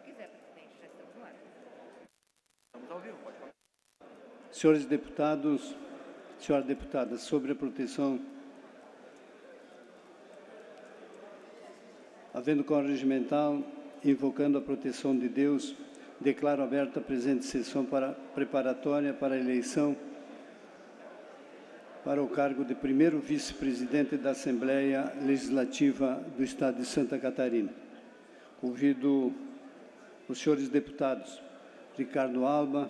Senhores deputados, senhora deputada, sobre a proteção, havendo quórum regimental, invocando a proteção de Deus, declaro aberta a presente sessão preparatória para a eleição para o cargo de primeiro vice-presidente da Assembleia Legislativa do Estado de Santa Catarina. Convido os senhores deputados Ricardo Alba,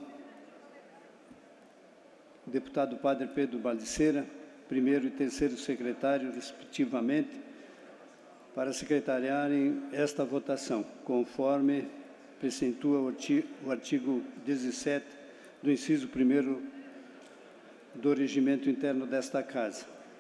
o deputado Padre Pedro Baldiceira, primeiro e terceiro secretário, respectivamente, para secretariarem esta votação, conforme precentua o artigo 17 do inciso 1º do regimento interno desta Casa.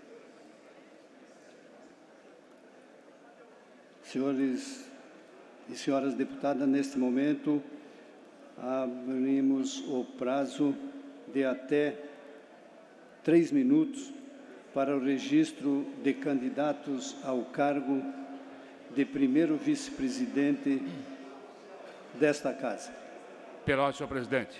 Senhores e senhoras deputadas, neste momento, abrimos o prazo de até 3 minutos para o registro de candidatos ao cargo de primeiro vice-presidente desta Casa. Pela ordem, senhor presidente.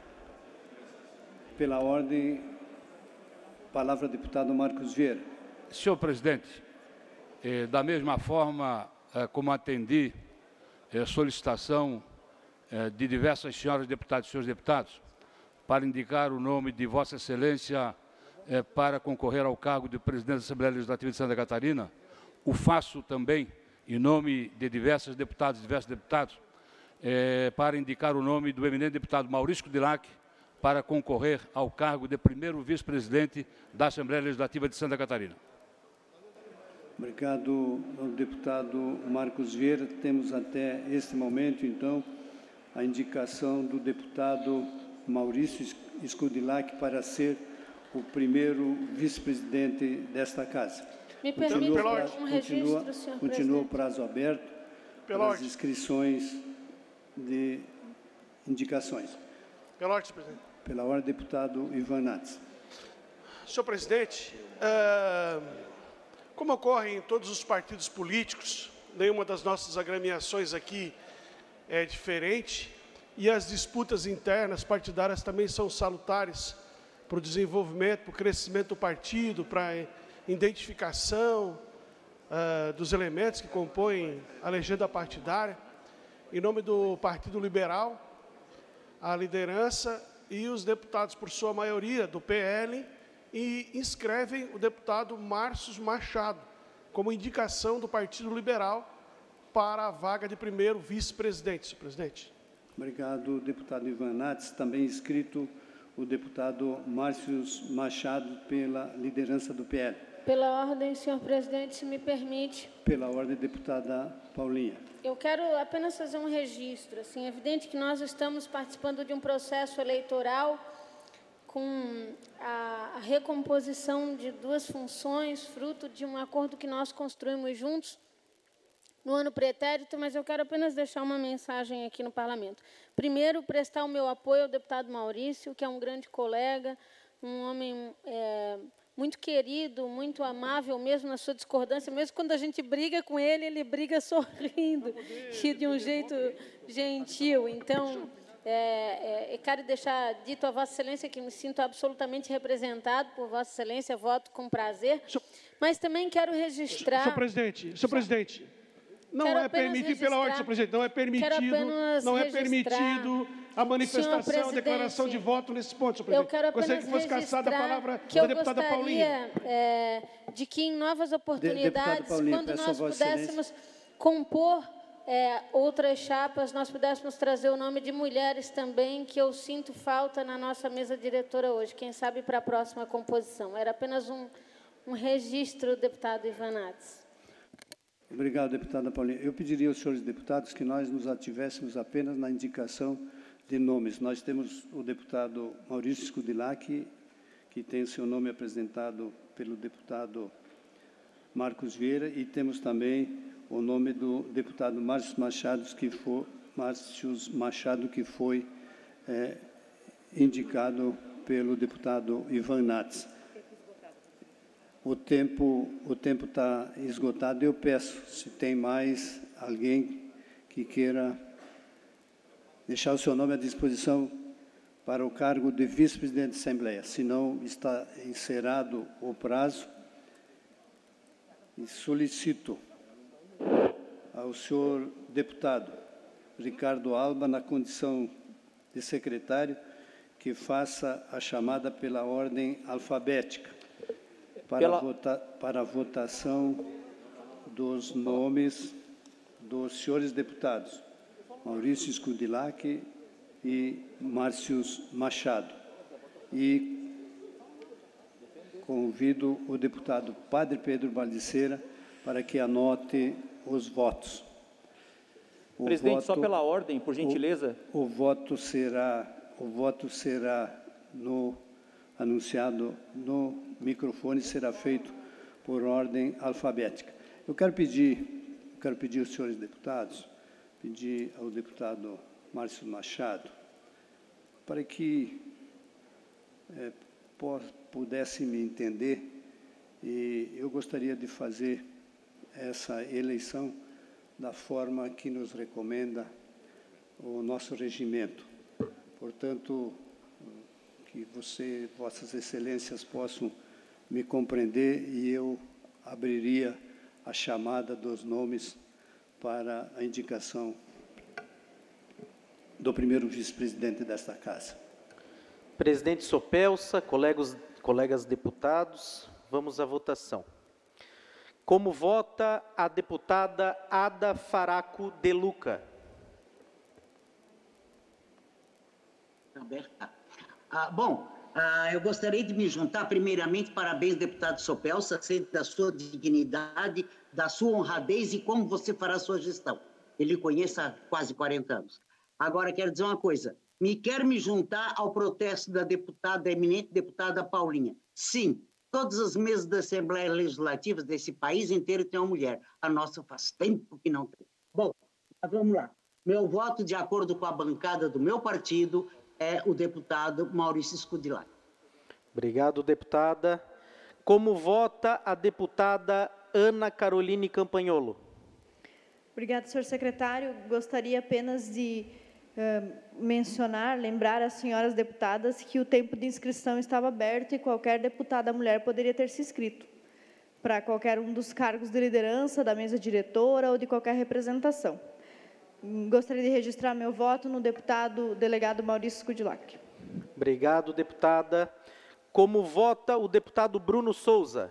Pela ordem, palavra ao deputado Marcos Vieira. Senhor presidente, da mesma forma como atendi solicitação de diversas senhoras deputadas e senhores deputados para indicar o nome de Vossa Excelência para concorrer ao cargo de presidente da Assembleia Legislativa de Santa Catarina, o faço também em nome de diversos deputados para indicar o nome do eminente deputado Maurício Kudilac para concorrer ao cargo de primeiro vice-presidente da Assembleia Legislativa de Santa Catarina. Obrigado ao deputado Marcos Vieira. Temos até este momento, então, a indicação do deputado Maurício Kudilac para ser o primeiro vice-presidente desta Casa. Me permite um registro, senhor Continua o prazo aberto para as inscrições de indicações. Pela ordem, senhor presidente. Pela ordem, deputado Ivan Nats. Senhor presidente, como ocorre em todos os partidos políticos, nenhuma das nossas agremiações aqui é diferente, e as disputas internas partidárias também são salutares para o desenvolvimento, para o crescimento do partido, para a identificação dos elementos que compõem a legenda partidária. Em nome do Partido Liberal, a liderança e os deputados, por sua maioria, do PL, e inscrevem o deputado Márcio Machado como indicação do Partido Liberal para a vaga de primeiro vice-presidente, senhor presidente. Obrigado, deputado Ivan Nats. Também inscrito o deputado Márcio Machado pela liderança do PL. Pela ordem, senhor presidente, se me permite. Pela ordem, deputada Paulinha. Eu quero apenas fazer um registro. Assim, é evidente que nós estamos participando de um processo eleitoral com a recomposição de 2 funções, fruto de um acordo que nós construímos juntos no ano pretérito, mas eu quero apenas deixar uma mensagem aqui no Parlamento. Primeiro, prestar o meu apoio ao deputado Maurício, que é um grande colega, um homem muito querido, muito amável, mesmo na sua discordância, mesmo quando a gente briga com ele, ele briga sorrindo e de um jeito gentil. Então, quero deixar dito a Vossa Excelência que me sinto absolutamente representado por Vossa Excelência, voto com prazer, mas também quero registrar... Senhor presidente, não é permitido, pela ordem, senhor presidente, não é permitido a manifestação, a declaração de voto nesse ponto, senhor presidente. Eu quero apenas que fosse cassada a palavra da deputada Paulinha. De que em novas oportunidades, Paulinha, quando nós pudéssemos compor outras chapas, nós pudéssemos trazer o nome de mulheres também, que eu sinto falta na nossa mesa diretora hoje, quem sabe para a próxima composição. Era apenas um registro, deputado Ivan Nats. Obrigado, deputada Paulinha. Eu pediria aos senhores deputados que nós nos ativéssemos apenas na indicação de nomes. Nós temos o deputado Maurício Kudilac, que tem o seu nome apresentado pelo deputado Marcos Vieira, e temos também o nome do deputado Márcio Machado, que foi indicado pelo deputado Ivan Nats. O tempo está esgotado. Eu peço, se tem mais alguém que queira deixar o seu nome à disposição para o cargo de vice-presidente da Assembleia. Se não está encerrado o prazo, e solicito ao senhor deputado Ricardo Alba, na condição de secretário, que faça a chamada pela ordem alfabética para a votação dos nomes dos senhores deputados Maurício Scudilacchi e Márcio Machado. E convido o deputado Padre Pedro Baldiceira para que anote os votos. Presidente, só pela ordem, por gentileza. O voto será anunciado no microfone, será feito por ordem alfabética. Eu quero pedir aos senhores deputados, pedir ao deputado Márcio Machado, para que pudesse me entender, e eu gostaria de fazer essa eleição da forma que nos recomenda o nosso regimento. Portanto, que vossas excelências possam me compreender, e eu abriria a chamada dos nomes para a indicação do primeiro vice-presidente desta Casa. Presidente Sopelsa, colegas deputados, vamos à votação. Como vota a deputada Ada Faraco de Luca? Eu gostaria de me juntar, primeiramente, parabéns, deputado Sopelsa, sei da sua dignidade, da sua honradez e como você fará a sua gestão. Ele conhece há quase 40 anos. Agora, quero dizer uma coisa, quero me juntar ao protesto da eminente deputada Paulinha. Sim, todas as mesas da Assembleia Legislativa desse país inteiro tem uma mulher. A nossa faz tempo que não tem. Bom, vamos lá. Meu voto, de acordo com a bancada do meu partido, é o deputado Maurício Scudilacchi. Obrigado, deputada. Como vota a deputada Ana Caroline Campagnolo? Obrigada, senhor secretário. Gostaria apenas de lembrar às senhoras deputadas que o tempo de inscrição estava aberto e qualquer deputada mulher poderia ter se inscrito para qualquer um dos cargos de liderança, da mesa diretora ou de qualquer representação. Gostaria de registrar meu voto no deputado delegado Maurício Scudilacchi. Obrigado, deputada. Como vota o deputado Bruno Souza?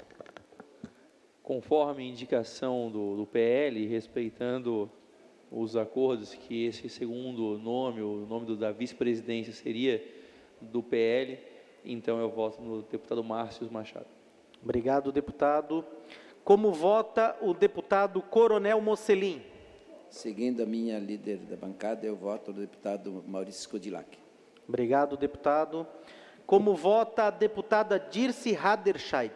Conforme indicação do PL, respeitando os acordos que esse segundo nome, o nome da vice-presidência seria do PL, então eu voto no deputado Márcio Machado. Obrigado, deputado. Como vota o deputado Coronel Mocelin? Seguindo a minha líder da bancada, eu voto no deputado Maurício Scudilacchi. Obrigado, deputado. Como vota a deputada Dirce Haderscheit?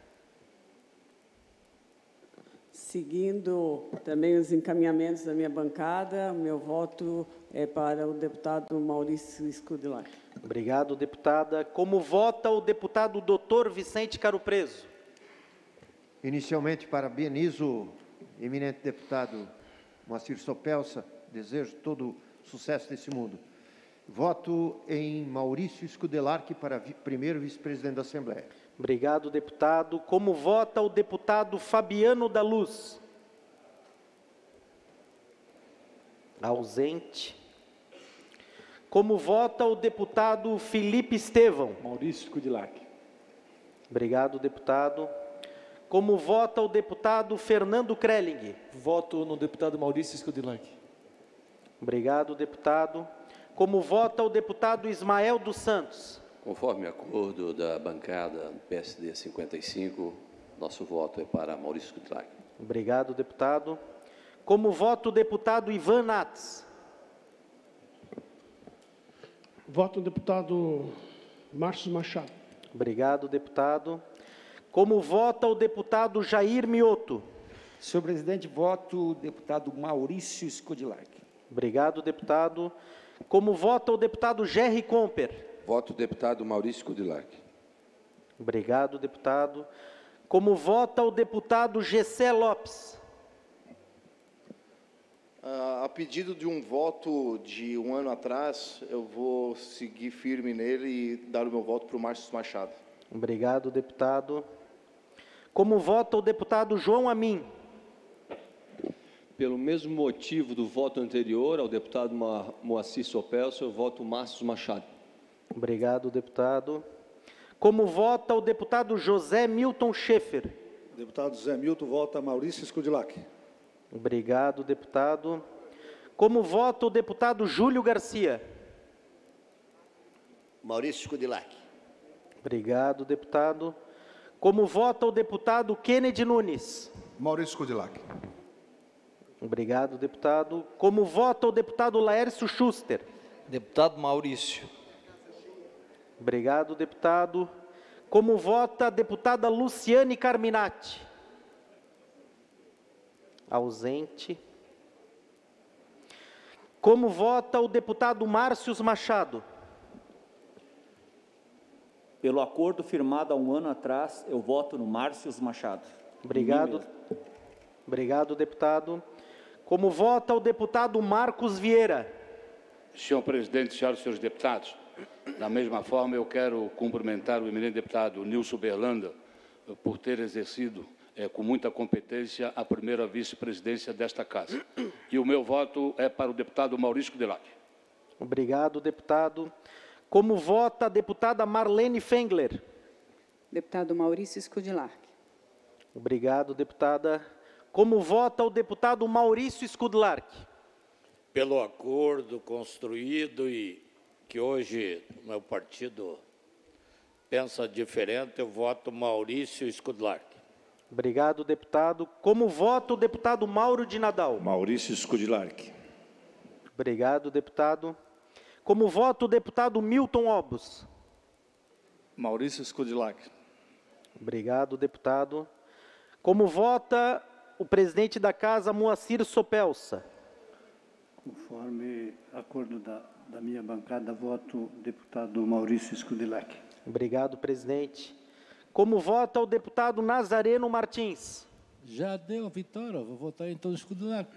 Seguindo também os encaminhamentos da minha bancada, meu voto é para o deputado Maurício Scudilacchi. Obrigado, deputada. Como vota o deputado Dr. Vicente Caro Preso? Inicialmente, parabenizo o eminente deputado Moacir Sopelsa, desejo todo o sucesso desse mundo. Voto em Maurício Scudilacchi para primeiro vice-presidente da Assembleia. Obrigado, deputado. Como vota o deputado Fabiano da Luz? Ausente. Como vota o deputado Felipe Estevão? Maurício Scudilacchi. Obrigado, deputado. Como vota o deputado Fernando Krelling? Voto no deputado Maurício Scudilacchi. Obrigado, deputado. Como vota o deputado Ismael dos Santos? Conforme acordo da bancada do PSD 55, nosso voto é para Maurício Scudilacchi. Obrigado, deputado. Como vota o deputado Ivan Nats? Voto no deputado Márcio Machado. Obrigado, deputado. Como vota o deputado Jair Mioto? Senhor presidente, voto o deputado Maurício Scudilacchi. Obrigado, deputado. Como vota o deputado Gerry Comper? Voto o deputado Maurício Scudilacchi. Obrigado, deputado. Como vota o deputado Gessé Lopes? A pedido de um voto de um ano atrás, eu vou seguir firme nele e dar o meu voto para o Márcio Machado. Obrigado, deputado. Como vota o deputado João Amin? Pelo mesmo motivo do voto anterior ao deputado Moacir Sopelso, eu voto Márcio Machado. Obrigado, deputado. Como vota o deputado José Milton Schaeffer? Deputado José Milton, vota Maurício Scudilhac. Obrigado, deputado. Como vota o deputado Júlio Garcia? Maurício Scudilhac. Obrigado, deputado. Como vota o deputado Kennedy Nunes? Maurício Scudilhac. Obrigado, deputado. Como vota o deputado Laércio Schuster? Deputado Maurício. Obrigado, deputado. Como vota a deputada Luciane Carminati? Ausente. Como vota o deputado Márcio Machado? Pelo acordo firmado há um ano atrás, eu voto no Márcio Machado. Obrigado. Obrigado, deputado. Como vota o deputado Marcos Vieira? Senhor presidente, senhoras e senhores deputados, da mesma forma eu quero cumprimentar o eminente deputado Nilson Berlanda por ter exercido com muita competência a primeira vice-presidência desta casa. E o meu voto é para o deputado Maurício Scudilhac. Obrigado, deputado. Como vota a deputada Marlene Fengler? Deputado Maurício Scudilhac. Obrigado, deputada. Como vota o deputado Maurício Scudilhac? Pelo acordo construído e que hoje o meu partido pensa diferente, eu voto Maurício Scudilhac. Obrigado, deputado. Como vota o deputado Mauro de Nadal? Maurício Scudilhac. Obrigado, deputado. Como vota o deputado Milton Obos? Maurício Scudilhac. Obrigado, deputado. Como vota o presidente da Casa, Moacir Sopelsa? Conforme acordo da minha bancada, voto o deputado Maurício Scudilhac. Obrigado, presidente. Como vota o deputado Nazareno Martins? Já deu a vitória, vou votar então no Scudilhac.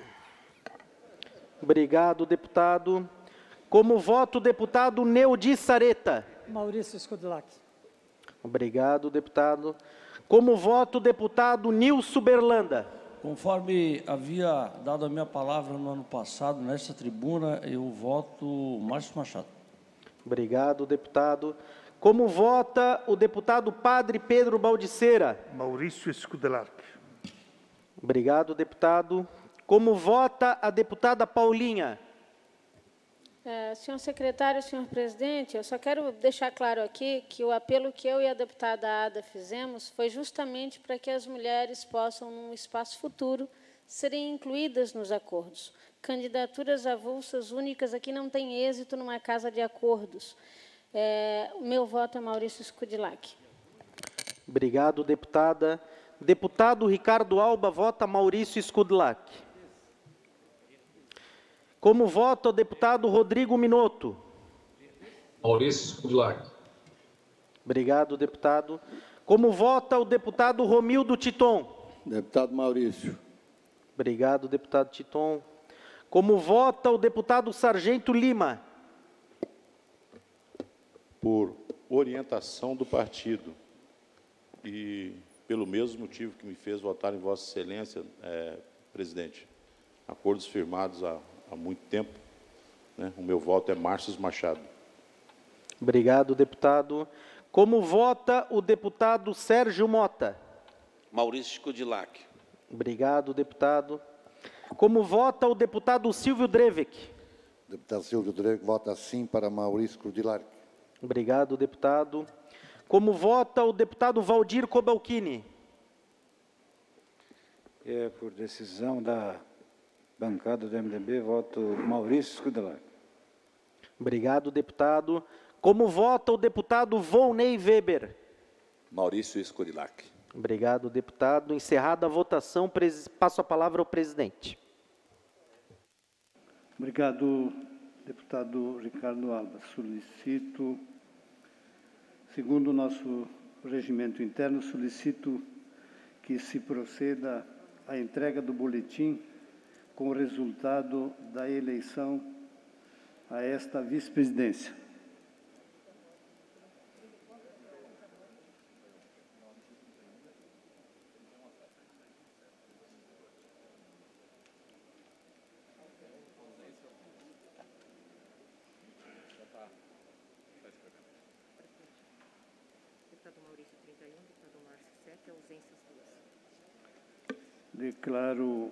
Obrigado, deputado. Como vota o deputado Neudi Sareta? Maurício Scudilhac. Obrigado, deputado. Como vota o deputado Nilson Berlanda? Conforme havia dado a minha palavra no ano passado, nesta tribuna, eu voto Márcio Machado. Obrigado, deputado. Como vota o deputado Padre Pedro Baldiceira? Maurício Scudilhac. Obrigado, deputado. Como vota a deputada Paulinha? Senhor secretário, senhor presidente, eu só quero deixar claro aqui que o apelo que eu e a deputada Ada fizemos foi justamente para que as mulheres possam, num espaço futuro, serem incluídas nos acordos. Candidaturas avulsas únicas aqui não têm êxito numa casa de acordos. O meu voto é Maurício Scudilhac. Obrigado, deputada. Deputado Ricardo Alba vota Maurício Scudilhac. Como vota o deputado Rodrigo Minotto? Maurício Scudilhac. Obrigado, deputado. Como vota o deputado Romildo Titon? Deputado Maurício. Obrigado, deputado Titon. Como vota o deputado Sargento Lima? Por orientação do partido e pelo mesmo motivo que me fez votar em Vossa Excelência, presidente, acordos firmados há muito tempo, né? O meu voto é Márcio Machado. Obrigado, deputado. Como vota o deputado Sérgio Mota? Maurício Scudilhac. Obrigado, deputado. Como vota o deputado Silvio Drevek? Deputado Silvio Drevek vota sim para Maurício Scudilhac. Obrigado, deputado. Como vota o deputado Valdir Cobalcini? Por decisão da bancada do MDB, voto Maurício Scudilhac. Obrigado, deputado. Como vota o deputado Volney Weber? Maurício Scudilhac. Obrigado, deputado. Encerrada a votação, passo a palavra ao presidente. Obrigado, deputado Ricardo Alba. Solicito, segundo o nosso regimento interno, solicito que se proceda à entrega do boletim com o resultado da eleição a esta vice-presidência. Deputado Maurício, 31, deputado Márcio, 7, ausências 2. Declaro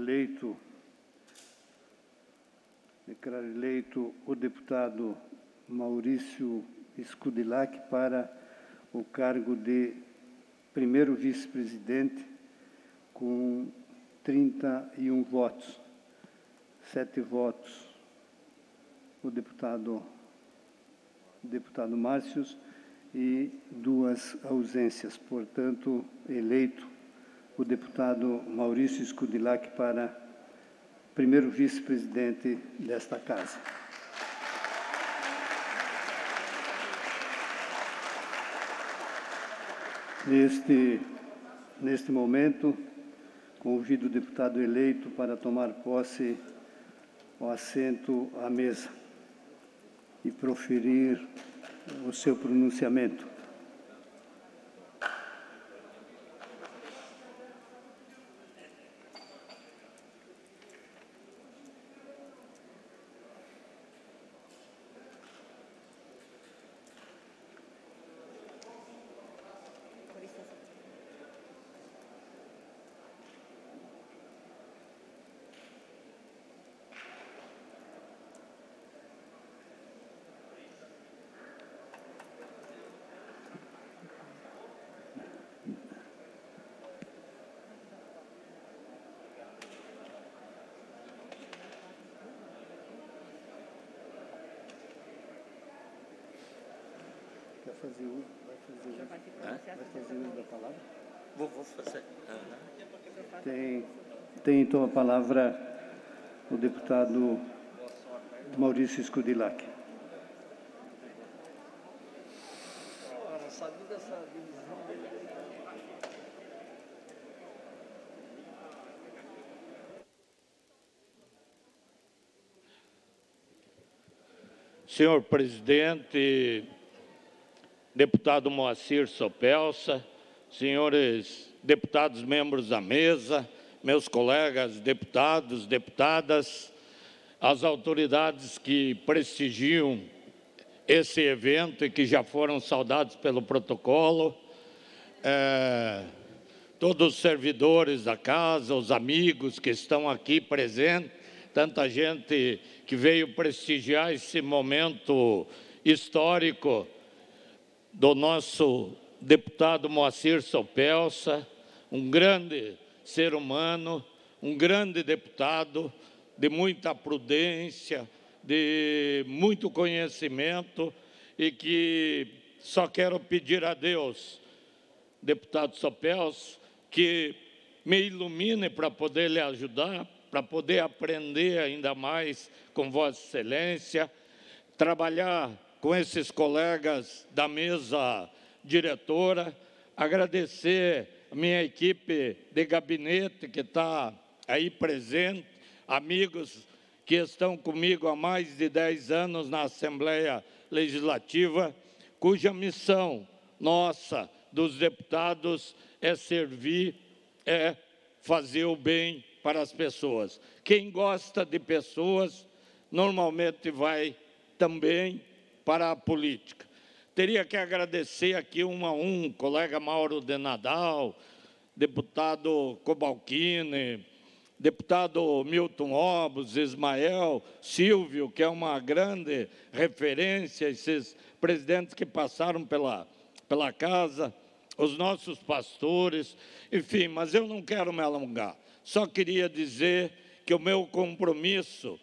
eleito o deputado Maurício Scudilhac para o cargo de primeiro vice-presidente com 31 votos, 7 votos o deputado Márcio e 2 ausências. Portanto, eleito o deputado Maurício Scudilhac para primeiro vice-presidente desta Casa. Neste momento, convido o deputado eleito para tomar posse ao assento à mesa e proferir o seu pronunciamento. Vai fazer uso da palavra? Vou fazer. Tem então a palavra o deputado Maurício Scudilhac. Senhor presidente, deputado Moacir Sopelsa, senhores deputados membros da mesa, meus colegas deputados, deputadas, as autoridades que prestigiam esse evento e que já foram saudados pelo protocolo, todos os servidores da casa, os amigos que estão aqui presentes, tanta gente que veio prestigiar esse momento histórico do nosso deputado Moacir Sopelsa, um grande ser humano, um grande deputado, de muita prudência, de muito conhecimento, e que só quero pedir a Deus, deputado Sopelsa, que me ilumine para poder lhe ajudar, para poder aprender ainda mais com Vossa Excelência, trabalhar com esses colegas da mesa diretora, agradecer a minha equipe de gabinete que está aí presente, amigos que estão comigo há mais de 10 anos na Assembleia Legislativa, cuja missão nossa, dos deputados, é servir, é fazer o bem para as pessoas. Quem gosta de pessoas, normalmente vai também para a política. Teria que agradecer aqui um a um, colega Mauro de Nadal, deputado Cobalcini, deputado Milton Obos, Ismael, Silvio, que é uma grande referência, esses presidentes que passaram pela casa, os nossos pastores, enfim, mas eu não quero me alongar. Só queria dizer que o meu compromisso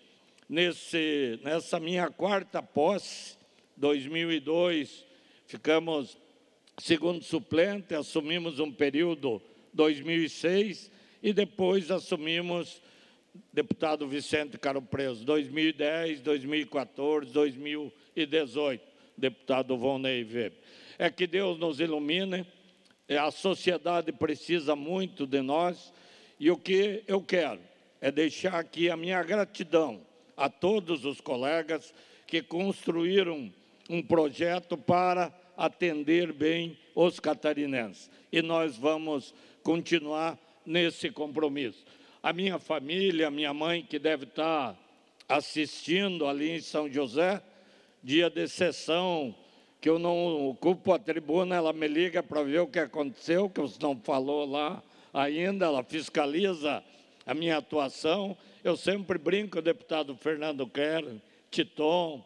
nessa minha quarta posse, 2002, ficamos segundo suplente, assumimos um período 2006 e depois assumimos deputado Vicente Caro Preso, 2010, 2014, 2018, deputado Volney Weber. É que Deus nos ilumine, a sociedade precisa muito de nós, e o que eu quero é deixar aqui a minha gratidão a todos os colegas que construíram um projeto para atender bem os catarinenses. E nós vamos continuar nesse compromisso. A minha família, a minha mãe, que deve estar assistindo ali em São José, dia de sessão, que eu não ocupo a tribuna, ela me liga para ver o que aconteceu, que você não falou lá ainda, ela fiscaliza a minha atuação. Eu sempre brinco, o deputado Fernando Kerr, Titon,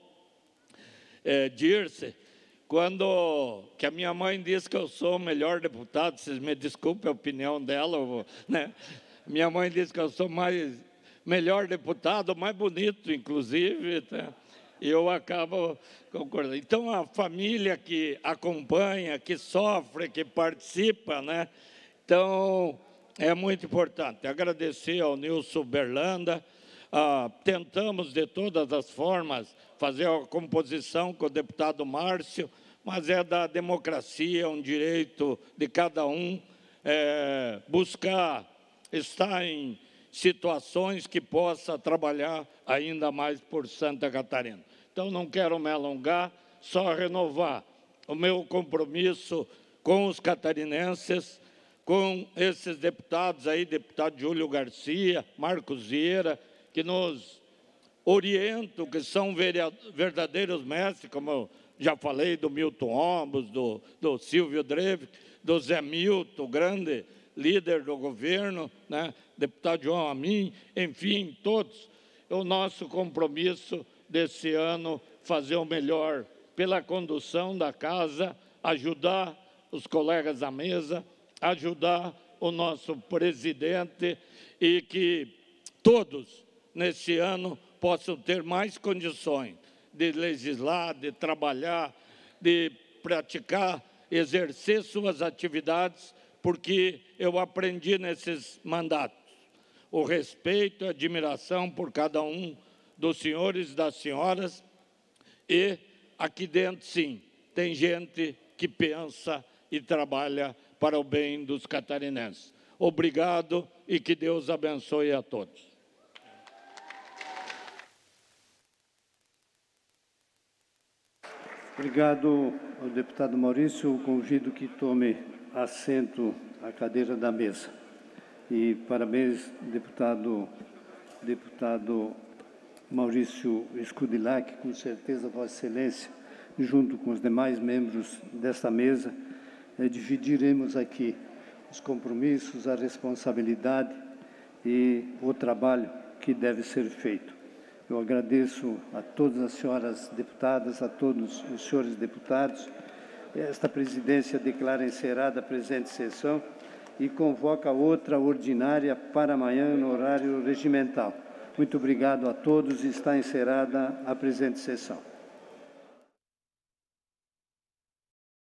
Dirce, que a minha mãe diz que eu sou o melhor deputado, vocês me desculpem a opinião dela, né? Minha mãe diz que eu sou melhor deputado, mais bonito, inclusive, tá? E eu acabo concordando. Então, a família que acompanha, que sofre, que participa, né? Então, é muito importante. Agradecer ao Nilson Berlanda. Tentamos, de todas as formas, fazer a composição com o deputado Márcio, mas é da democracia, um direito de cada um buscar estar em situações que possa trabalhar ainda mais por Santa Catarina. Então, não quero me alongar, só renovar o meu compromisso com os catarinenses, com esses deputados aí, deputado Júlio Garcia, Marcos Vieira, que nos orientam, que são verdadeiros mestres, como eu já falei, do Milton Ombos, do Silvio Dreve, do Zé Milton, grande líder do governo, né? Deputado João Amin, enfim, todos. O nosso compromisso desse ano, fazer o melhor pela condução da casa, ajudar os colegas à mesa, ajudar o nosso presidente e que todos, nesse ano, possam ter mais condições de legislar, de trabalhar, de praticar, exercer suas atividades, porque eu aprendi nesses mandatos o respeito e a admiração por cada um dos senhores e das senhoras, e aqui dentro, sim, tem gente que pensa e trabalha para o bem dos catarinenses. Obrigado e que Deus abençoe a todos. Obrigado ao deputado Maurício. Eu convido que tome assento à cadeira da mesa. E parabéns, deputado Maurício Scudilhac, com certeza Vossa Excelência, junto com os demais membros desta mesa, dividiremos aqui os compromissos, a responsabilidade e o trabalho que deve ser feito. Eu agradeço a todas as senhoras deputadas, a todos os senhores deputados. Esta presidência declara encerrada a presente sessão e convoca outra ordinária para amanhã no horário regimental. Muito obrigado a todos e está encerrada a presente sessão.